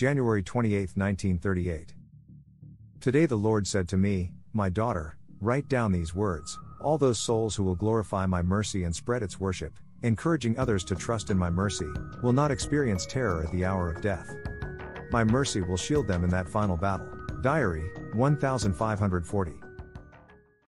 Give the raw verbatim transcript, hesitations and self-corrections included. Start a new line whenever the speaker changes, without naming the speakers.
January twenty-eighth, nineteen thirty-eight. Today the Lord said to me, "My daughter, write down these words. All those souls who will glorify my mercy and spread its worship, encouraging others to trust in my mercy, will not experience terror at the hour of death. My mercy will shield them in that final battle." Diary, fifteen forty.